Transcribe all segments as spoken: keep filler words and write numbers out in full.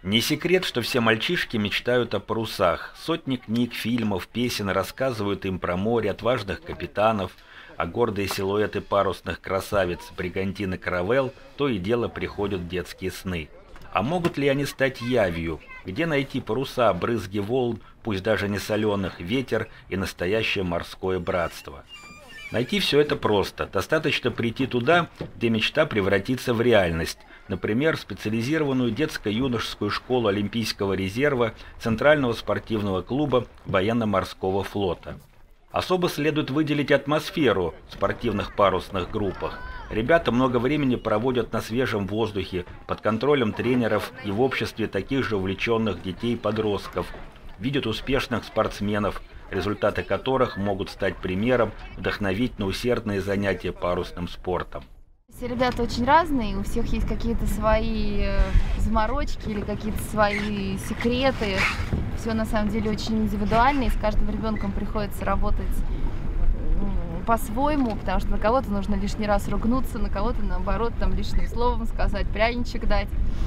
Не секрет, что все мальчишки мечтают о парусах. Сотни книг, фильмов, песен рассказывают им про море, отважных капитанов, а гордые силуэты парусных красавиц Бригантины Каравелл то и дело приходят в детские сны. А могут ли они стать явью? Где найти паруса, брызги волн, пусть даже не соленых, ветер и настоящее морское братство? Найти все это просто. Достаточно прийти туда, где мечта превратится в реальность. Например, специализированную детско-юношескую школу Олимпийского резерва Центрального спортивного клуба военно-морского флота. Особо следует выделить атмосферу в спортивных парусных группах. Ребята много времени проводят на свежем воздухе, под контролем тренеров и в обществе таких же увлеченных детей и подростков. Видят успешных спортсменов, результаты которых могут стать примером вдохновить на усердные занятия парусным спортом. Все ребята очень разные, у всех есть какие-то свои заморочки или какие-то свои секреты. Все на самом деле очень индивидуально, и с каждым ребенком приходится работать по-своему, потому что на кого-то нужно лишний раз ругнуться, на кого-то, наоборот, там лишним словом сказать, пряничек дать.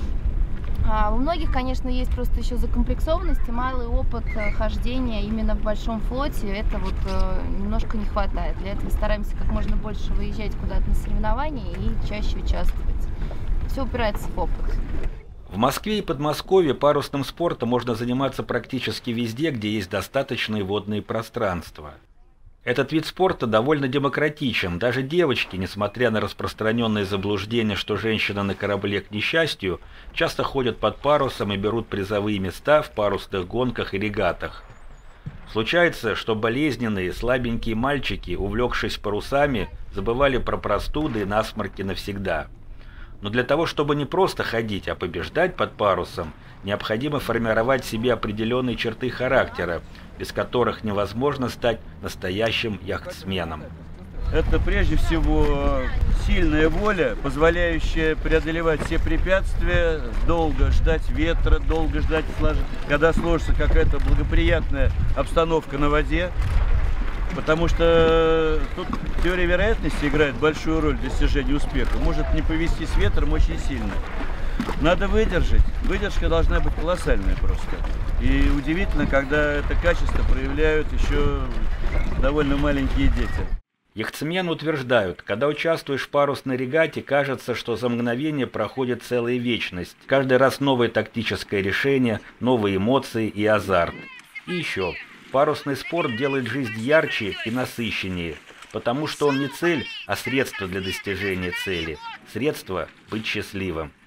А у многих, конечно, есть просто еще закомплексованность и малый опыт хождения именно в большом флоте. Это вот э, немножко не хватает. Для этого стараемся как можно больше выезжать куда-то на соревнования и чаще участвовать. Все упирается в опыт. В Москве и Подмосковье парусным спортом можно заниматься практически везде, где есть достаточные водные пространства. Этот вид спорта довольно демократичен. Даже девочки, несмотря на распространенные заблуждения, что женщина на корабле к несчастью, часто ходят под парусом и берут призовые места в парусных гонках и регатах. Случается, что болезненные, слабенькие мальчики, увлекшись парусами, забывали про простуды и насморки навсегда. Но для того, чтобы не просто ходить, а побеждать под парусом, необходимо формировать в себе определенные черты характера, без которых невозможно стать настоящим яхтсменом. Это прежде всего сильная воля, позволяющая преодолевать все препятствия, долго ждать ветра, долго ждать, когда сложится какая-то благоприятная обстановка на воде. Потому что тут теория вероятности играет большую роль в достижении успеха. Может не повезти с ветром очень сильно. Надо выдержать. Выдержка должна быть колоссальная просто. И удивительно, когда это качество проявляют еще довольно маленькие дети. Яхтсмены утверждают, когда участвуешь в парусной регате, кажется, что за мгновение проходит целая вечность. Каждый раз новое тактическое решение, новые эмоции и азарт. И еще. Парусный спорт делает жизнь ярче и насыщеннее, потому что он не цель, а средство для достижения цели. Средство быть счастливым.